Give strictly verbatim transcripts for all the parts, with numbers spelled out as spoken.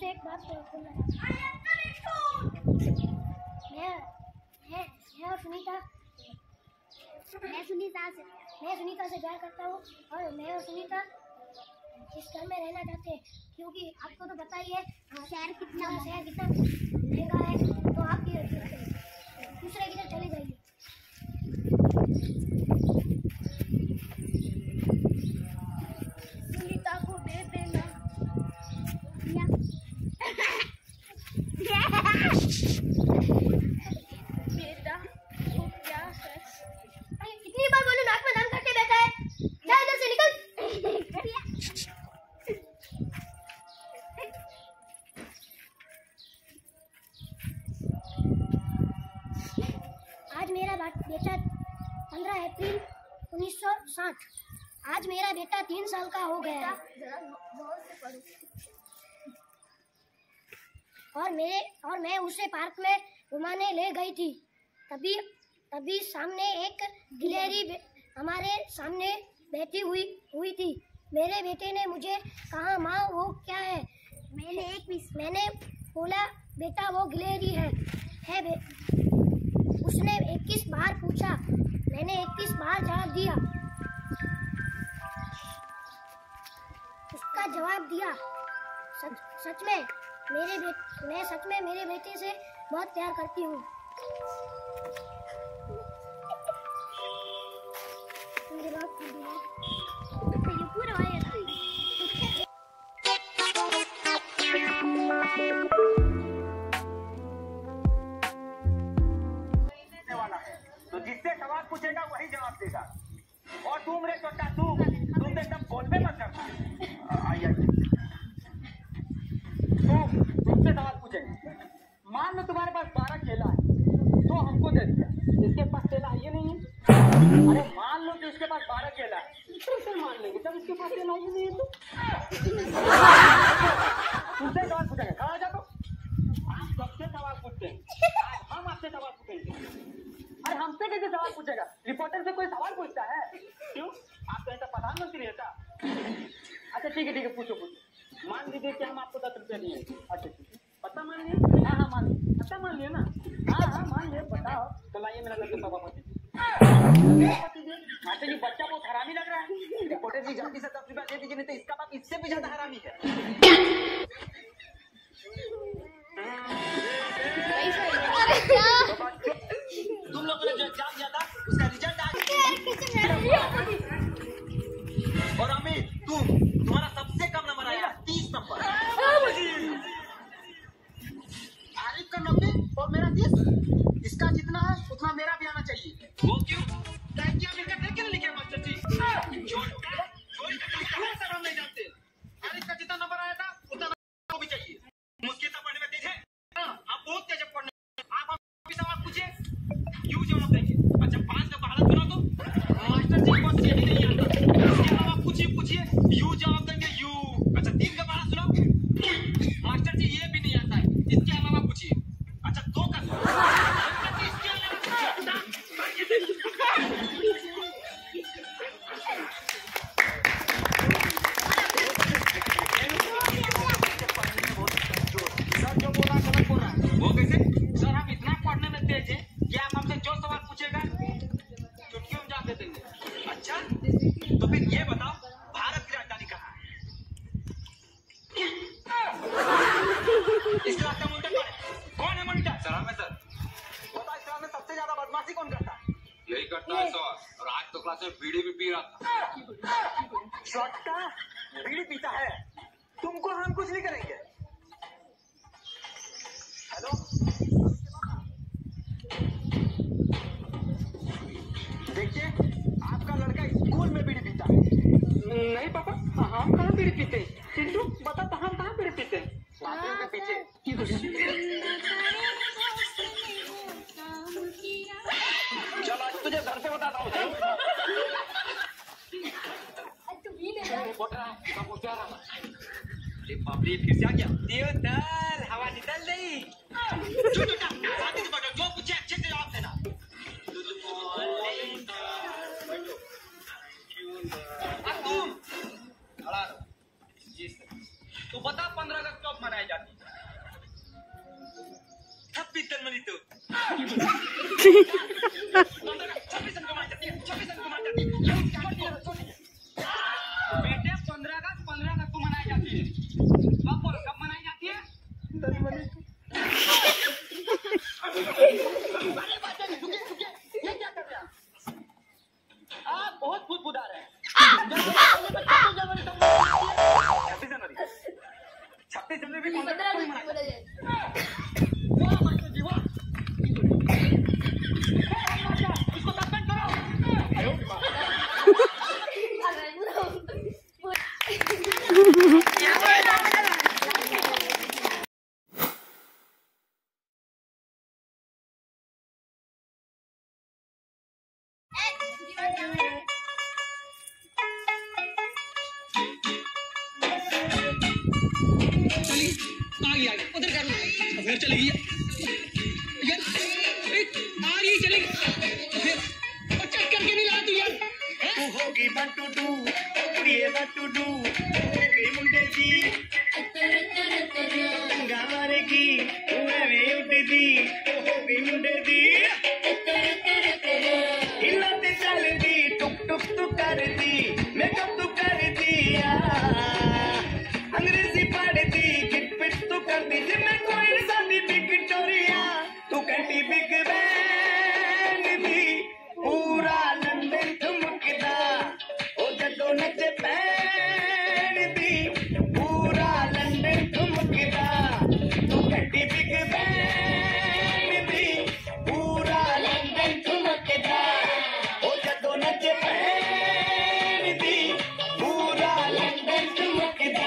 आपसे एक बात बोलना मैं मैं मैं सुनीता मैं सुनीता से मैं सुनीता से प्यार करता हूँ और मैं और सुनीता इस घर में रहना चाहते हैं, क्योंकि आपको तो पता ही है शहर कितना शहर कितना महंगा है, तो आप दूसरे की तरफ चले जाइए। सुनीता को दे देना बेटा वो क्या है? अरे कितनी बार बोलूं, नाक में दम करके बैठा है, जा इधर से निकल। आज मेरा बेटा पंद्रह अप्रैल उन्नीस सौ साठ, आज मेरा बेटा तीन साल का हो गया है और मैं और मैं उसे पार्क में घुमाने ले गई थी। तभी तभी सामने एक गिलहरी हमारे सामने बैठी हुई हुई थी। मेरे बेटे ने मुझे कहा, माँ वो क्या है? मैंने एक मैंने बोला, बेटा वो गिलहरी है है बे। उसने इक्कीस बार पूछा, मैंने इक्कीस बार जवाब दिया। उसका जवाब दिया। सच सच में मेरे बेटे मैं सच में मेरे बेटे से बहुत प्यार करती हूँ। तो जिससे सवाल पूछेगा वही जवाब देगा। और तुम रे छोटा तू तुम एकदम बोल में मत करना। आइए तुम तुमसे सवाल पूछेंगे। मान लो तुम्हारे पास बारह केला है तो हमको दे दिया, इसके पास केला है ये नहीं है। अरे मान लो कि उसके पास बारह केला है, तुमसे मान लेंगे जब इसके पास केला ये नहीं है तो तुमसे सवाल पूछेंगे। खड़ा जा, तो आप सबसे सवाल पूछते हैं, हम आपसे सवाल पूछेंगे। अरे हमसे कैसे सवाल पूछेगा? रिपोर्टर से कोई सवाल पूछता है? क्यों? आप तो ऐसा प्रधानमंत्री है क्या? अच्छा ठीक है ठीक है, पूछो पूछो। मान लीजिए कि हम आपको दस रुपया दिए। अच्छा ठीक है, पता मान लिया? हाँ हाँ मान लिया। अच्छा मान लिया ना? हाँ हाँ मान लिया। बताओ तो लाइए मेरा दस रुपया वापस दीजिए। अच्छा ये बच्चा बहुत हरामी लग रहा है। रिपोर्टर जी जल्दी से दस रुपया दे दीजिए, नहीं तो इसका बाप इससे भी ज्यादा हरामी है। तुम लोगों ने जो एग्जाम दिया था उसका रिजल्ट आ गया। और अमित तुम तुम्हारा सबसे कम नंबर आया तीस नंबर। आरिफ का नब्बे और मेरा तीस। इसका जितना है उतना मेरा भी आना चाहिए। वो क्यों? क्या मिलकर देख के लिखे मास्टर जी? हम नहीं जानते। आरिफ का जितना नंबर आया था उतना नंबर भी चाहिए। मुझके तो पढ़ने में तेज है, आप बहुत तेज पढ़ने। आप भी सवाल पूछे, यू जवाब देंगे। अच्छा पांच का पहाड़ा सुना तो मास्टर जी को यही नहीं आता। इसके अलावा पूछिए पूछिए, यू जवाब देंगे यू। अच्छा तीन का पहाड़ा सुना, मास्टर जी ये भी नहीं आता है। इसके अलावा पूछिए। अच्छा दो का इसके अलावा सर जो बोला गलत बोल रहा है। वो कैसे? सर हम इतना पढ़ने में तेज है कि आप हमसे जो सवाल पूछेगा चुटकियों में जवाब दे देंगे। अच्छा तो फिर ये बताओ भारत की राजधानी कहाँ है? इस क्लास का मॉनिटर कौन है? कौन है मॉनिटर? सर हमें सर। बताओ इस क्लास में सबसे ज्यादा बदमाशी कौन करता है? यही करता है सर। और आज तो क्लास में बीड़ी भी पी रहा था। छोटा बीड़ी पीता है, तुमको हम कुछ नहीं करेंगे। हेलो देखिए आपका लड़का स्कूल में बीड़ी पीता है। नहीं पापा हम कहाँ बीड़ी पीते हैं। चिंटू बता तो हम कहाँ बीड़ी पीते हैं? बाथरूम के पीछे। चलो आज तुझे घर पे बताता हूँ। बापरे फिर से आ गया। देवदल हवा निकल गई। जो पूछे अच्छे से जवाब देना। तुम तो बता पंद्रह अगस्त कब मनाई जाती है? जन्म ली तू छब्बीस जन को मार जाती है छब्बीस जन को मार जाती है बेटे पंद्रह अगस्त पंद्रह अगस्त को मनाई जाती है कब बोलो कब मनाई जाती है अरे बात नहीं रुकिए रुकिए ये क्या कर रहे हैं आप बहुत फुदफुदा रहे हैं छब्बीस जनवरी छब्बीस जनवरी भी पंद्रह अगस्त को मनाई जाती है वाह मास्टर जी वाह इसको सस्पेंड करो आयो उधर कर घर चली गई यार आ रही चली फिर और चेक करके नहीं ला तू यार तू होगी वन टू डू कुड़िए वन टू डू होगी मुंडे जी गंगा मारेगी मैं भी उठदी तू होगी मुंडे दी हिलते चल दी टुक टुक तू कर दी मेकअप तू कर दिया अंग्रेजी पढ़ दी किट पिट तू कर दी जिम्मे कोई साथी बिग विक्टोरिया तू कहती बिग बैंड दी पूरा लंदन ठुमकदा ओ जदों नचे बैंड दी पूरा लंदन ठुमकदा तू कहती बिग बैंड दी पूरा लंदन ठुमकदा ओ जदों नचे बैंड दी पूरा लंदन ठुमकदा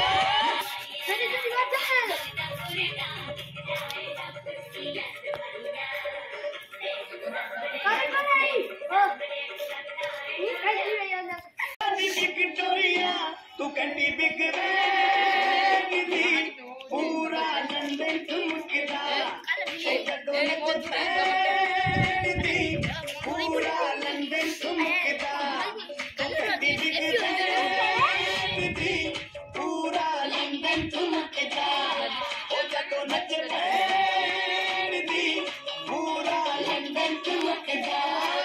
विक्टोरिया तू कहती बिग बैंड दी पूरा लंदन ठुमकदा जदों नच बैंड दी पूरा लंदन ठुमकदा तू कहती बिग बैंड दी पूरा लंदन ठुमकदा ओ जदों नच बैंड दी पूरा लंदन ठुमकदा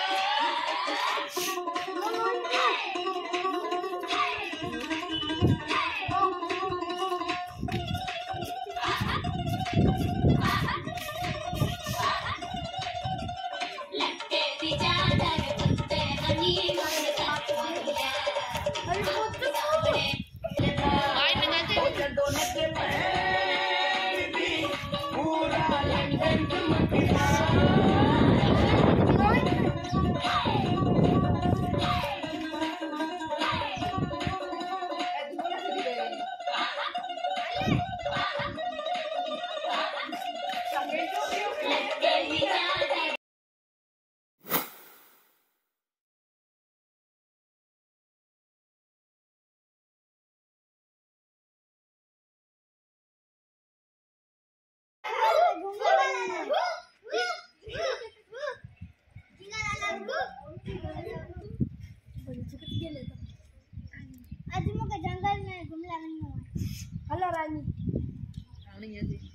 आज मुझे जंगल में घूमला नहीं हुआ हेलो रानी रानी ये थी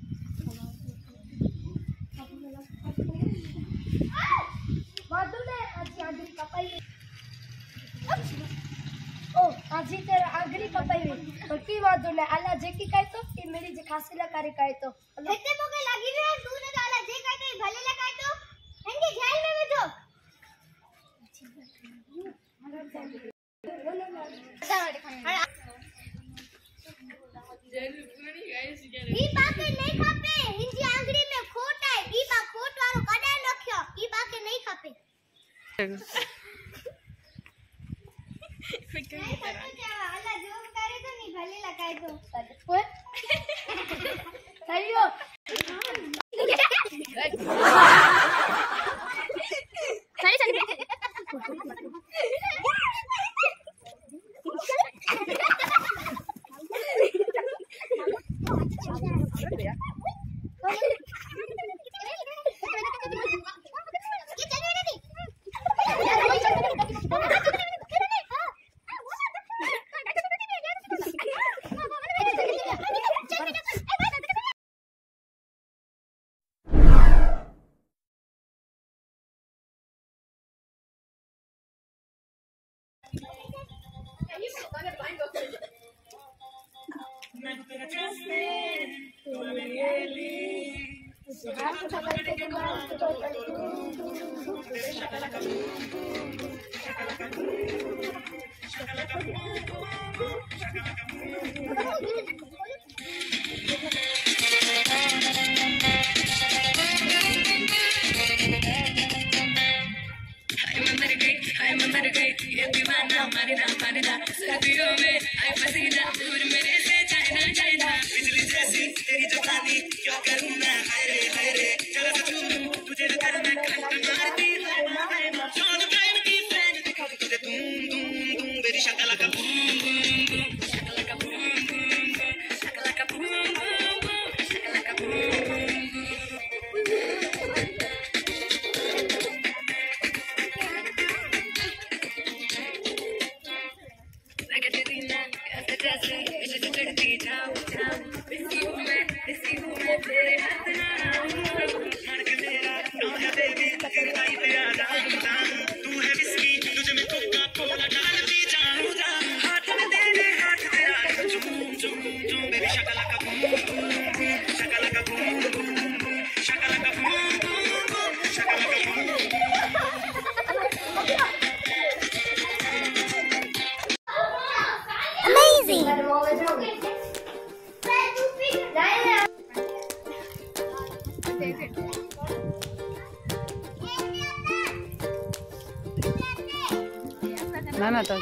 वादू ने आज आगरी कपाई ओ आज तेरा आगरी कपाई तो की वादू ने आला जे की कहतो कि मेरी जे खासी लकारी कहतो एते मोके लागी रे तू ने आला जे कहतो भले ला कहतो इनके जेल में भेजो ई बाके नहीं खापे हिंदी आंगरी में खोट है ई बा खोट वालो कदे रखयो ई बाके नहीं खापे कोई क्या अल्लाह जो करे तो नहीं भले लगाए तो ओए सही हो सही सही बिजली जैसी तेरी जवानी क्या करूं मैं, हाय रे हाय रे चला सकूं तुझे कर मैं घंटा मारती चांद टाइम की फैन दिखा तुझे तुम तुम तुम मेरी शक्ल का बूम बूम शक्ल का बूम बूम शक्ल का बूम बूम शक्ल का बूम चढ़ती जाऊं जाऊं इसकी हूँ मैं इसकी हूँ मैं तेरे हाथ ना धड़क मेरा नाम है बेबी तेरी आई पे आ जाऊं जाऊं तू है इसकी तुझे मैं कोका कोला डालती जाऊं जाऊं हाथ में तेरे हाथ तेरा झूम झूम झूम बेबी शक्ल का बूम बूम शक्ल का बूम बूम शक्ल का बूम बूम शक्ल का बूम Amazing. ना ना तो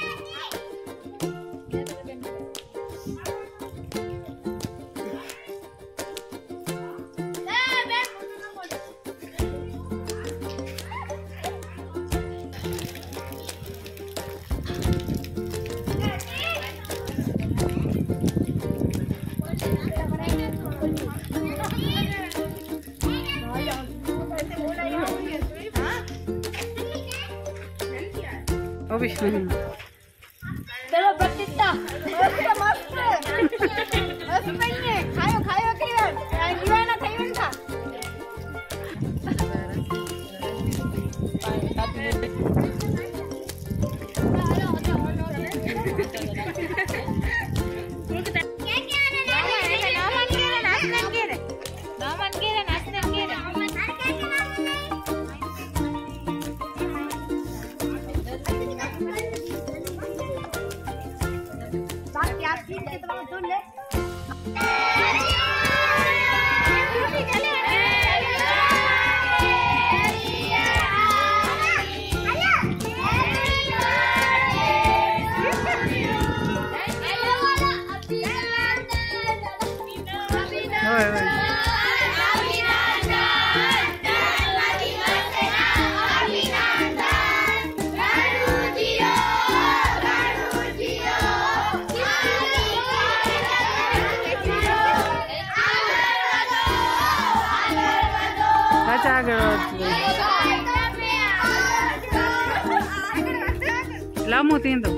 अभी चलो प्रतिष्ठा मस्त मस्त मस्त बनिए खायो खायो करियो दीवाना थईवन था Lamo tiendo.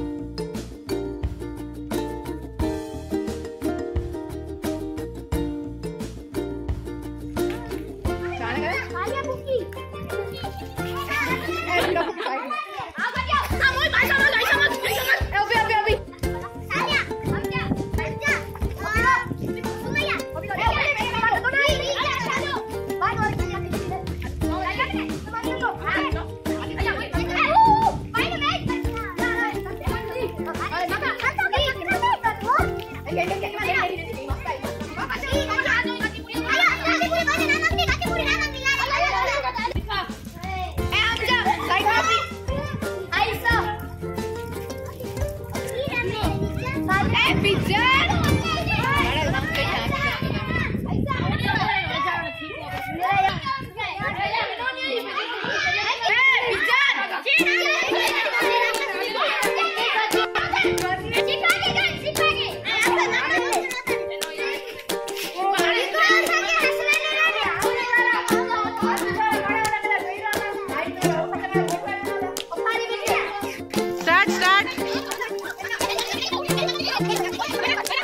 Start, start.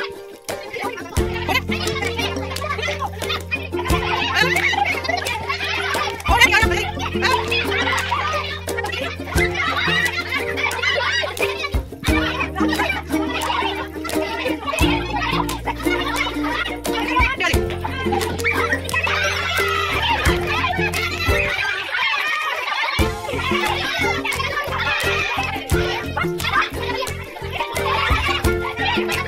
है।